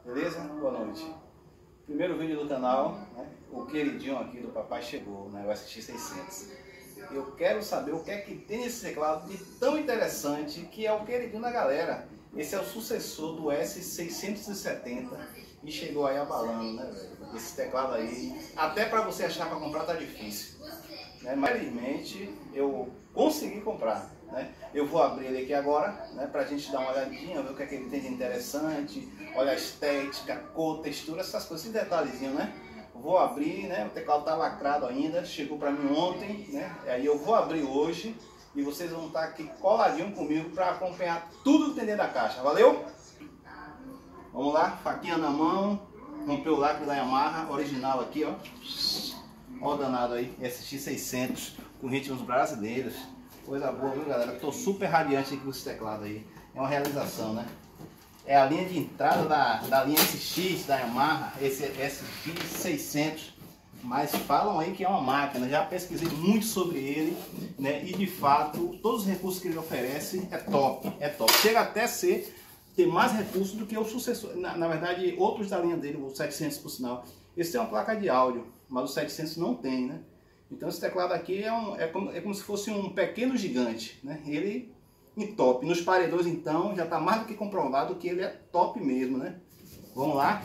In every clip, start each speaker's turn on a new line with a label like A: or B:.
A: Beleza? Boa noite. Primeiro vídeo do canal, né? O queridinho aqui do papai chegou, né? O SX600. Eu quero saber o que é que tem nesse teclado de tão interessante que é o queridinho da galera. Esse é o sucessor do S670 e chegou aí abalando, né, velho? Esse teclado aí, até para você achar para comprar tá difícil, né? Mas felizmente eu consegui comprar, né? Eu vou abrir ele aqui agora, né, pra gente dar uma olhadinha, ver o que é que ele tem de interessante. Olha a estética, cor, textura, essas coisas, esse detalhezinho, né? Vou abrir, né? O teclado tá lacrado ainda, chegou para mim ontem, né? Aí eu vou abrir hoje e vocês vão estar aqui coladinho comigo para acompanhar tudo que tem dentro da caixa. Valeu? Vamos lá, faquinha na mão. Comprei o lacre da Yamaha, original aqui, ó. Ó o danado aí, SX600 com ritmos brasileiros. Coisa boa, viu, galera? Tô super radiante aqui com esse teclado aí. É uma realização, né? É a linha de entrada da linha SX da Yamaha, esse SX600. Mas falam aí que é uma máquina. Já pesquisei muito sobre ele, né? E de fato, todos os recursos que ele oferece é top, é top. Chega até ter mais recursos do que o sucessor. Na verdade, outros da linha dele, o 700 por sinal. Esse tem uma placa de áudio, mas o 700 não tem, né? Então esse teclado aqui é como se fosse um pequeno gigante, né? Ele em top. Nos paredões então já está mais do que comprovado que ele é top mesmo, né? Vamos lá.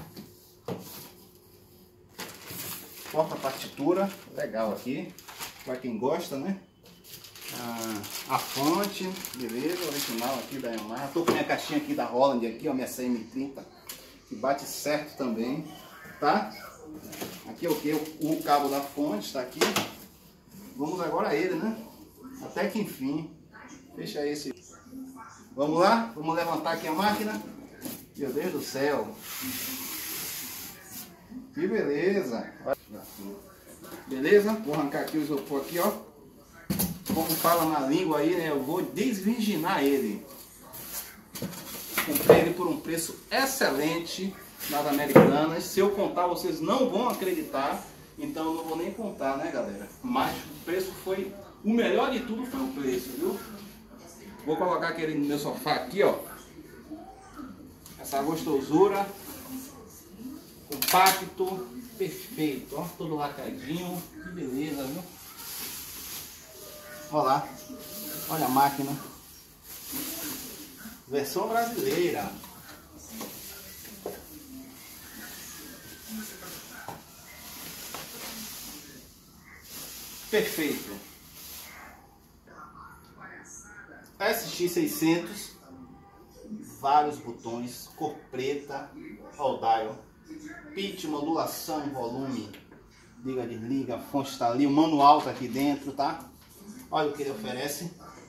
A: Porta partitura, legal aqui, para quem gosta, né? A fonte, beleza, original aqui da Yamaha. Tô com minha caixinha aqui da Roland aqui, ó, minha CM30, que bate certo também, tá? Aqui é o que? O cabo da fonte está aqui. Vamos agora a ele, né? Até que enfim. Fecha esse. Vamos lá? Vamos levantar aqui a máquina. Meu Deus do céu. Que beleza. Beleza? Vou arrancar aqui o isopor aqui, ó. Como fala na língua aí, né? Eu vou desvirginar ele. Comprei ele por um preço excelente nas Americanas. Se eu contar, vocês não vão acreditar. Então eu não vou nem contar, né, galera? Mas o preço foi... O melhor de tudo foi o preço, viu? Vou colocar aquele no meu sofá aqui, ó. Essa gostosura. Compacto. Perfeito, ó. Todo lacradinho. Que beleza, viu? Olha lá. Olha a máquina. Versão brasileira. Perfeito. SX600, vários botões, cor preta, ó o dial, pitch, modulação, volume, liga, desliga, a fonte está ali, o manual está aqui dentro, tá? Olha o que ele oferece.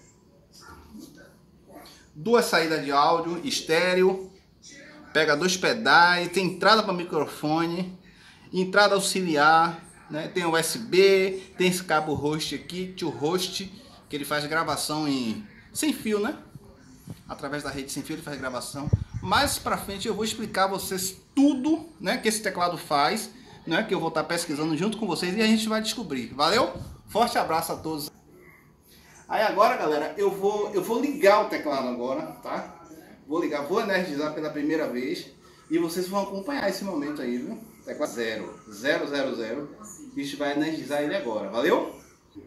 A: Duas saídas de áudio, estéreo, pega dois pedais, tem entrada para microfone, entrada auxiliar, né? Tem USB, tem esse cabo host aqui, to host, que ele faz gravação sem fio, né? Através da rede sem fio ele faz gravação. Mais pra frente eu vou explicar a vocês tudo, né, que esse teclado faz, né, que eu vou estar pesquisando junto com vocês e a gente vai descobrir. Valeu? Forte abraço a todos. Aí agora, galera, eu vou ligar o teclado agora, tá? Vou ligar, vou energizar pela primeira vez e vocês vão acompanhar esse momento aí, viu? Teclado 000. A gente vai energizar ele agora. Valeu?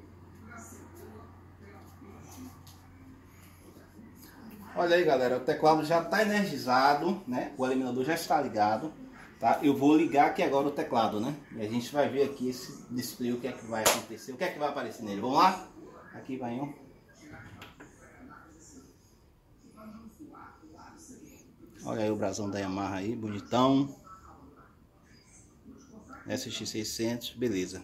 A: Olha aí, galera, o teclado já está energizado, né? O eliminador já está ligado, tá? Eu vou ligar aqui agora o teclado, né? E a gente vai ver aqui esse display, o que é que vai acontecer, o que é que vai aparecer nele. Vamos lá? Aqui vai um. Olha aí o brasão da Yamaha aí, bonitão. SX600, beleza.